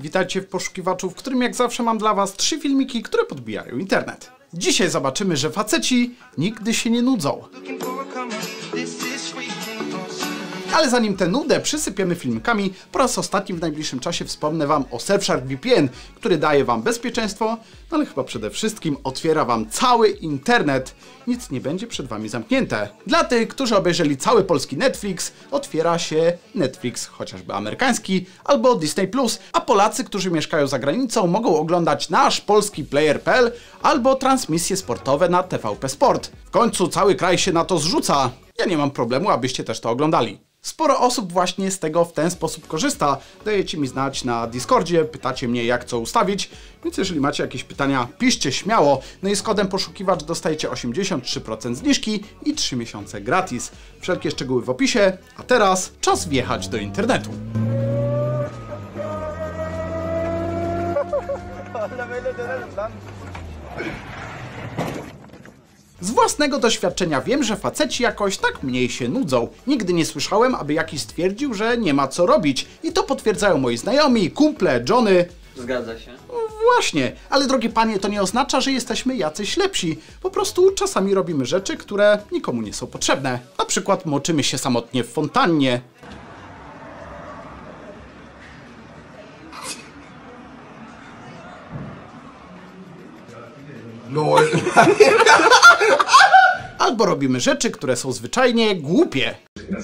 Witajcie w poszukiwaczu, w którym jak zawsze mam dla was 3 filmiki, które podbijają internet. Dzisiaj zobaczymy, że faceci nigdy się nie nudzą. Ale zanim tę nudę przysypiemy filmikami, po raz ostatni w najbliższym czasie wspomnę wam o Surfshark VPN, który daje wam bezpieczeństwo, no ale chyba przede wszystkim otwiera wam cały internet. Nic nie będzie przed wami zamknięte. Dla tych, którzy obejrzeli cały polski Netflix, otwiera się Netflix, chociażby amerykański, albo Disney+, a Polacy, którzy mieszkają za granicą, mogą oglądać nasz polski player.pl albo transmisje sportowe na TVP Sport. W końcu cały kraj się na to zrzuca. Ja nie mam problemu, abyście też to oglądali. Sporo osób właśnie z tego w ten sposób korzysta. Dajecie mi znać na Discordzie, pytacie mnie jak co ustawić, więc jeżeli macie jakieś pytania, piszcie śmiało. No i z kodem poszukiwacz dostajecie 83% zniżki i 3 miesiące gratis. Wszelkie szczegóły w opisie, a teraz czas wjechać do internetu. Z własnego doświadczenia wiem, że faceci jakoś tak mniej się nudzą. Nigdy nie słyszałem, aby jakiś stwierdził, że nie ma co robić. I to potwierdzają moi znajomi, kumple, Johnny. Zgadza się. Właśnie, ale drogie panie, to nie oznacza, że jesteśmy jacyś lepsi. Po prostu czasami robimy rzeczy, które nikomu nie są potrzebne. Na przykład moczymy się samotnie w fontannie. No. Albo robimy rzeczy, które są zwyczajnie głupie.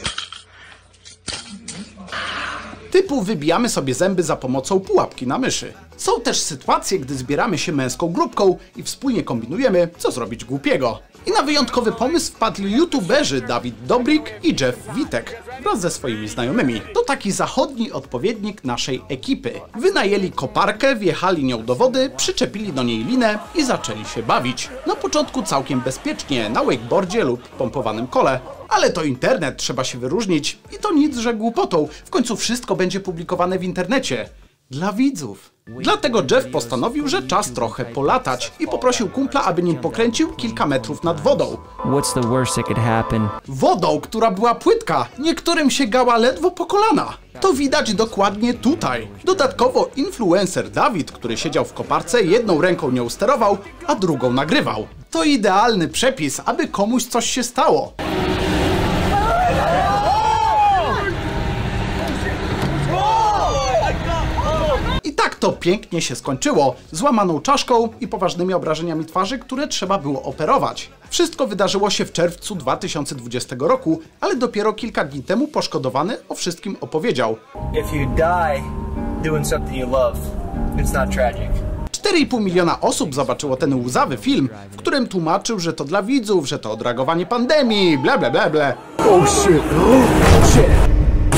Typu wybijamy sobie zęby za pomocą pułapki na myszy. Są też sytuacje, gdy zbieramy się męską grupką i wspólnie kombinujemy, co zrobić głupiego. I na wyjątkowy pomysł wpadli youtuberzy Dawid Dobrik i Jeff Witek wraz ze swoimi znajomymi. To taki zachodni odpowiednik naszej ekipy. Wynajęli koparkę, wjechali nią do wody, przyczepili do niej linę i zaczęli się bawić. Na początku całkiem bezpiecznie, na wakeboardzie lub pompowanym kole. Ale to internet, trzeba się wyróżnić i to nic, że głupotą. W końcu wszystko będzie publikowane w internecie. Dla widzów. Dlatego Jeff postanowił, że czas trochę polatać i poprosił kumpla, aby nim pokręcił kilka metrów nad wodą. What's the worst that could happen? Wodą, która była płytka, niektórym sięgała ledwo po kolana. To widać dokładnie tutaj. Dodatkowo influencer Dawid, który siedział w koparce, jedną ręką nią sterował, a drugą nagrywał. To idealny przepis, aby komuś coś się stało. To pięknie się skończyło, złamaną czaszką i poważnymi obrażeniami twarzy, które trzeba było operować. Wszystko wydarzyło się w czerwcu 2020 roku, ale dopiero kilka dni temu poszkodowany o wszystkim opowiedział. 4,5 miliona osób zobaczyło ten łzawy film, w którym tłumaczył, że to dla widzów, że to odreagowanie pandemii, bla bla bla bla. Oh shit. Oh shit.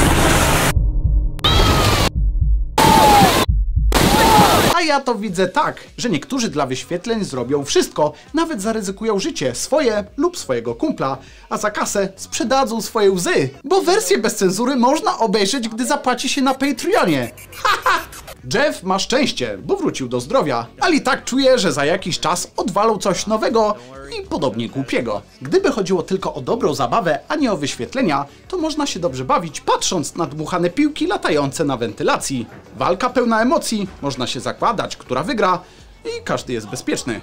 A ja to widzę tak, że niektórzy dla wyświetleń zrobią wszystko, nawet zaryzykują życie, swoje lub swojego kumpla, a za kasę sprzedadzą swoje łzy, bo wersję bez cenzury można obejrzeć, gdy zapłaci się na Patreonie. Haha! Jeff ma szczęście, bo wrócił do zdrowia, ale i tak czuje, że za jakiś czas odwalą coś nowego i podobnie głupiego. Gdyby chodziło tylko o dobrą zabawę, a nie o wyświetlenia, to można się dobrze bawić, patrząc na dmuchane piłki latające na wentylacji. Walka pełna emocji, można się zakładać, która wygra i każdy jest bezpieczny.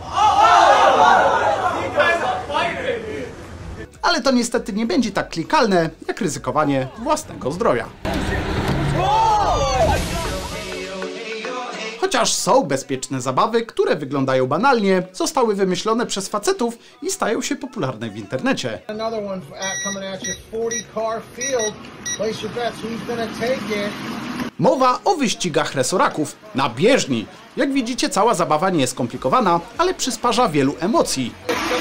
Ale to niestety nie będzie tak klikalne, jak ryzykowanie własnego zdrowia. Chociaż są bezpieczne zabawy, które wyglądają banalnie, zostały wymyślone przez facetów i stają się popularne w internecie. Mowa o wyścigach resoraków na bieżni. Jak widzicie, cała zabawa nie jest skomplikowana, ale przysparza wielu emocji.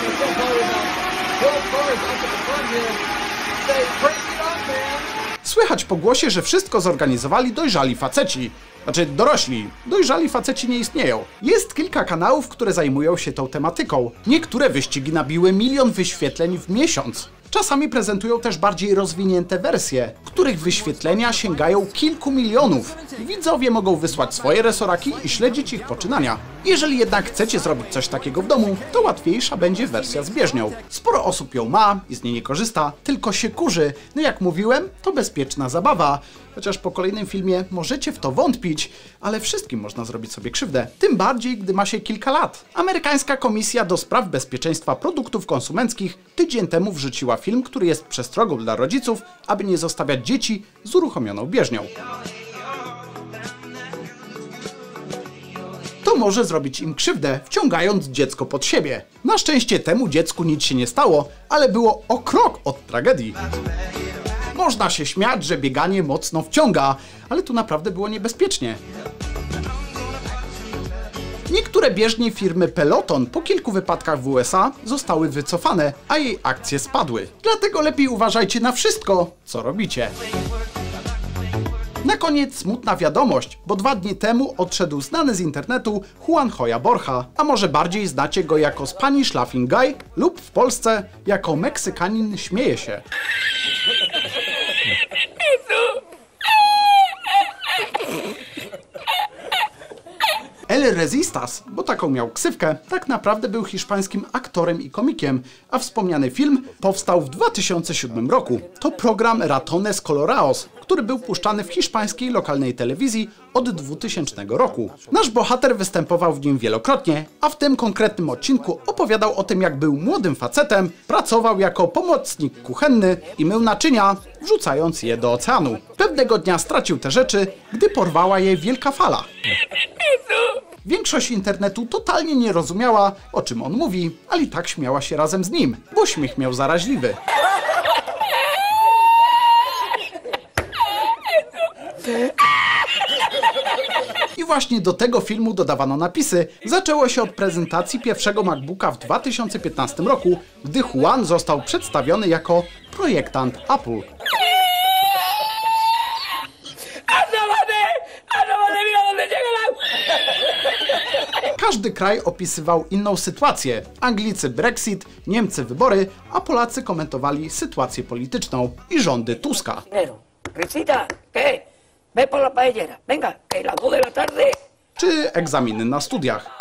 Słychać po głosie, że wszystko zorganizowali dojrzali faceci. Znaczy dorośli. Dojrzali faceci nie istnieją. Jest kilka kanałów, które zajmują się tą tematyką. Niektóre wyścigi nabiły 1 000 000 wyświetleń w miesiąc. Czasami prezentują też bardziej rozwinięte wersje, których wyświetlenia sięgają kilku milionów. Widzowie mogą wysłać swoje resoraki i śledzić ich poczynania. Jeżeli jednak chcecie zrobić coś takiego w domu, to łatwiejsza będzie wersja z bieżnią. Sporo osób ją ma i z niej nie korzysta, tylko się kurzy. No jak mówiłem, to bezpieczna zabawa. Chociaż po kolejnym filmie możecie w to wątpić, ale wszystkim można zrobić sobie krzywdę. Tym bardziej, gdy ma się kilka lat. Amerykańska Komisja do Spraw Bezpieczeństwa Produktów Konsumenckich tydzień temu wrzuciła film, który jest przestrogą dla rodziców, aby nie zostawiać dzieci z uruchomioną bieżnią. To może zrobić im krzywdę, wciągając dziecko pod siebie. Na szczęście temu dziecku nic się nie stało, ale było o krok od tragedii. Można się śmiać, że bieganie mocno wciąga, ale tu naprawdę było niebezpiecznie. Niektóre bieżnie firmy Peloton po kilku wypadkach w USA zostały wycofane, a jej akcje spadły. Dlatego lepiej uważajcie na wszystko, co robicie. Na koniec smutna wiadomość, bo 2 dni temu odszedł znany z internetu Juan Joya Borja, a może bardziej znacie go jako Spanish Laughing Guy lub w Polsce jako Meksykanin śmieje się. El Resistas, bo taką miał ksywkę, tak naprawdę był hiszpańskim aktorem i komikiem, a wspomniany film powstał w 2007 roku. To program Ratones Colorados, który był puszczany w hiszpańskiej lokalnej telewizji od 2000 roku. Nasz bohater występował w nim wielokrotnie, a w tym konkretnym odcinku opowiadał o tym, jak był młodym facetem, pracował jako pomocnik kuchenny i mył naczynia, wrzucając je do oceanu. Pewnego dnia stracił te rzeczy, gdy porwała je wielka fala. Większość internetu totalnie nie rozumiała, o czym on mówi, ale i tak śmiała się razem z nim, bo śmiech miał zaraźliwy. I właśnie do tego filmu dodawano napisy. Zaczęło się od prezentacji pierwszego MacBooka w 2015 roku, gdy Juan został przedstawiony jako projektant Apple. Każdy kraj opisywał inną sytuację. Anglicy Brexit, Niemcy wybory, a Polacy komentowali sytuację polityczną i rządy Tuska. Czy egzaminy na studiach.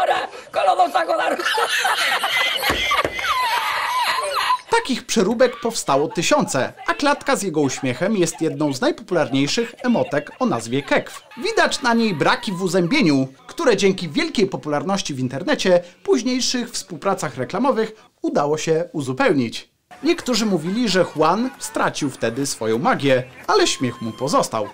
Takich przeróbek powstało tysiące, a klatka z jego uśmiechem jest jedną z najpopularniejszych emotek o nazwie kekw. Widać na niej braki w uzębieniu, które dzięki wielkiej popularności w internecie, późniejszych współpracach reklamowych udało się uzupełnić. Niektórzy mówili, że Juan stracił wtedy swoją magię, ale śmiech mu pozostał.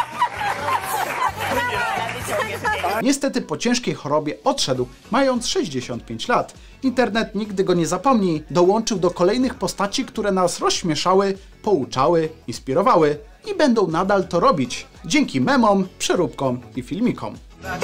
Niestety po ciężkiej chorobie odszedł, mając 65 lat. Internet nigdy go nie zapomni, dołączył do kolejnych postaci, które nas rozśmieszały, pouczały, inspirowały i będą nadal to robić, dzięki memom, przeróbkom i filmikom.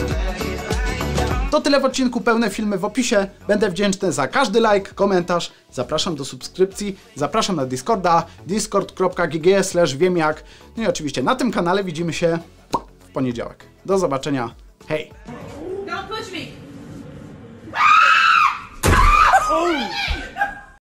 To tyle w odcinku, pełne filmy w opisie. Będę wdzięczny za każdy like, komentarz. Zapraszam do subskrypcji, zapraszam na Discorda, discord.gg/wiemiak. No i oczywiście na tym kanale widzimy się w poniedziałek. Do zobaczenia. Hej! Don't push me!